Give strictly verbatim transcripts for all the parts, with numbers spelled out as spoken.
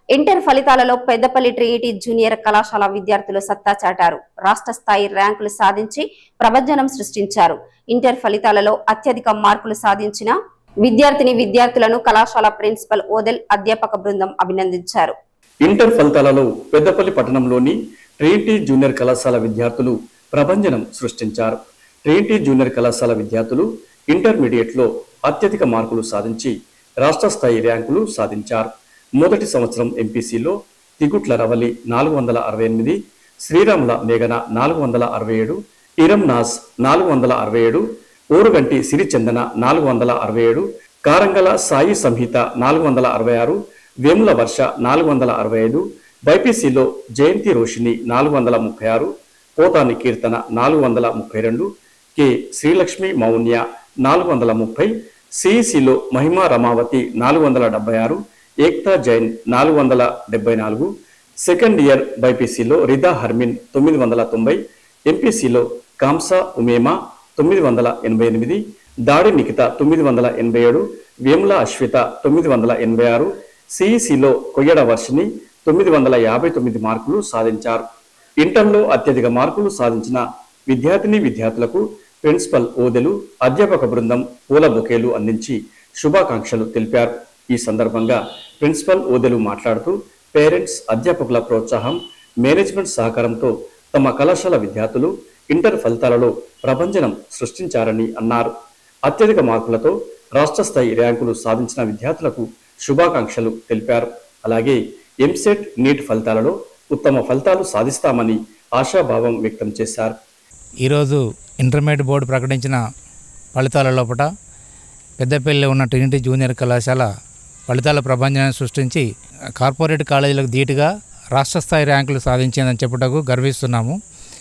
Inter ఫలితాలలో Peddapalli Trinity junior కళాశాల విద్యార్థులు సత్తా చాటారు. రాష్ట్ర స్థాయి ర్యాంకులు సాధించి ప్రభంజనం సృష్టించారు. ఇంటర్ ఫలితాలలో అత్యధిక మార్కులు సాధించిన విద్యార్థిని విద్యార్థులను కళాశాల ప్రిన్సిపల్ ఓదెల్ అధ్యాపక బృందం అభినందించారు. ఇంటర్ ఫలితాలలో పెద్దపల్లి పట్టణంలోని ట్రినిటీ జూనియర్ కళాశాల విద్యార్థులు ప్రభంజనం సృష్టించారు. ట్రినిటీ జూనియర్ కళాశాల విద్యార్థులు ఇంటర్మీడియట్ లో అత్యధిక మార్కులు సాధించి రాష్ట్ర స్థాయి ర్యాంకులు సాధించారు. మొదటి సంవత్సరం ఎంపీసీలో తిగుట్ల రవలి నాలుగు వందల అరవై ఎనిమిది, శ్రీరాముల మేఘన నాలుగు వందల అరవై ఏడు, ఇరం నాస్ నాలుగు వందల అరవై ఏడు, ఓరుగంటి సిరిచందన నాలుగు వందల అరవై ఏడు, కారంగల సాయి సంహిత నాలుగు వందల అరవై ఆరు, వేముల వర్ష నాలుగు వందల అరవై ఐదు, బైపీసీలో జయంతి రోషిని నాలుగు వందల ముప్పై ఆరు, పోతాని కీర్తన నాలుగు వందల ముప్పై రెండు, కె శ్రీలక్ష్మి మౌన్య నాలుగు వందల ముప్పై, సిఈసిలో మహిమా రమావతి నాలుగు వందల డెబ్బై ఆరు, ఏక్తా జైన్ నాలుగు వందల డెబ్బై నాలుగు, సెకండ్ ఇయర్ బైపీసీలో రిదా హర్మిన్ తొమ్మిది వందల తొంభై, ఎంపీసీలో కాంసా ఉమేమా తొమ్మిది వందల ఎనభై ఎనిమిది, దాడి నిఖిత తొమ్మిది వందల ఎనభై ఏడు, వేముల అశ్విత తొమ్మిది వందల ఎనభై ఆరు, సిఈసిలో కొయ్యడ వర్షిని తొమ్మిది వందల యాభై తొమ్మిది మార్కులు సాధించారు. ఇంటర్లో అత్యధిక మార్కులు సాధించిన విద్యార్థిని విద్యార్థులకు ప్రిన్సిపల్ ఓదెలు అధ్యాపక బృందం పూల బొకేలు అందించి శుభాకాంక్షలు తెలిపారు. ఈ సందర్భంగా ప్రిన్సిపల్ ఓదెలు మాట్లాడుతూ పేరెంట్స్, అధ్యాపకుల ప్రోత్సాహం, మేనేజ్మెంట్ సహకారంతో తమ కళాశాల విద్యార్థులు ఇంటర్ ఫలితాలలో ప్రభంజనం సృష్టించారని అన్నారు. అత్యధిక మార్కులతో రాష్ట్ర స్థాయి ర్యాంకులు సాధించిన విద్యార్థులకు శుభాకాంక్షలు తెలిపారు. అలాగే ఎంసెట్, నీట్ ఫలితాలలో ఉత్తమ ఫలితాలు సాధిస్తామని ఆశాభావం వ్యక్తం చేశారు. ఈరోజు ఇంటర్మీడియట్ బోర్డు ప్రకటించిన ఫలితాల లోపల పెద్దపల్లిలో ఉన్న ట్రినిటీ జూనియర్ కళాశాల ఫలితాల ప్రభంజనాన్ని సృష్టించి కార్పొరేట్ కాలేజీలకు ధీటుగా రాష్ట్ర స్థాయి ర్యాంకులు సాధించిందని చెప్పుటకు గర్విస్తున్నాము.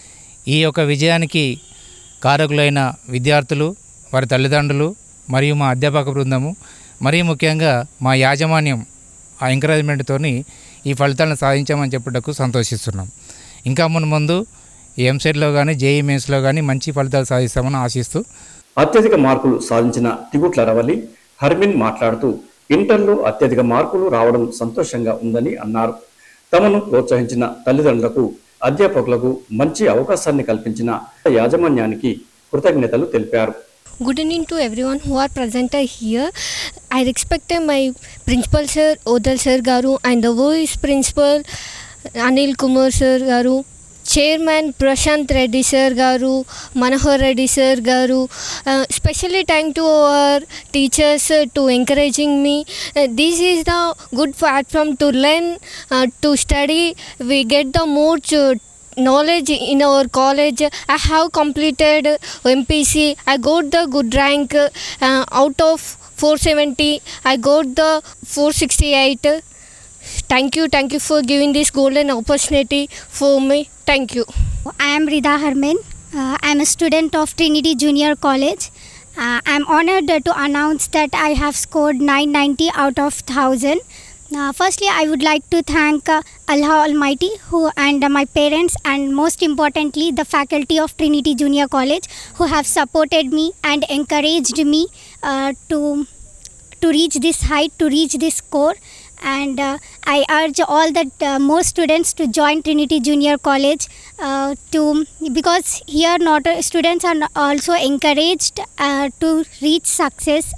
ఈ యొక్క విజయానికి కారకులైన విద్యార్థులు, వారి తల్లిదండ్రులు మరియు మా అధ్యాపక బృందము, మరీ ముఖ్యంగా మా యాజమాన్యం ఆ ఎంకరేజ్మెంట్తోని ఈ ఫలితాలను సాధించామని చెప్పుటకు సంతోషిస్తున్నాం. ఇంకా మున్ ముందు ఎంసెట్లో కానీ జేఈ మెయిన్స్లో కానీ మంచి ఫలితాలు సాధిస్తామని ఆశిస్తూ అత్యధిక మార్కులు సాధించిన తిగుట్ల రవలి హర్మిన్ మాట్లాడుతూ ఇంటర్లో అత్యధిక మార్కులు రావడం సంతోషంగా ఉందని అన్నారు. తమను ప్రోత్సహించిన తల్లిదండ్రులకు, అధ్యాపకులకు మంచి అవకాశాన్ని కల్పించిన యాజమాన్యానికి కృతజ్ఞతలు తెలిపారు. Good evening to everyone who are present here. I respect my principal sir, Odal sir garu, and the vice principal Anil Kumar sir garu, chairman Prashant Reddy sir garu, Manohar Reddy sir garu. Uh, especially thank to our teachers uh, to encouraging me. Uh, this is the good platform to learn, uh, to study. We get the more uh, knowledge in our college. I have completed M P C. I got the good rank. Uh, out of four seventy, I got the four sixty-eight. Thank you, thank you for giving this golden opportunity for me. Thank you. I am Rida Harman. Uh, I am a student of Trinity Junior College. Uh, I am honored to announce that I have scored nine ninety out of one thousand. Uh, firstly, I would like to thank uh, Allah Almighty who and uh, my parents, and most importantly the faculty of Trinity Junior College, who have supported me and encouraged me uh, to to reach this height, to reach this score. And uh, I urge all the uh, more students to join Trinity Junior College uh, to because here not uh, students are also encouraged uh, to reach success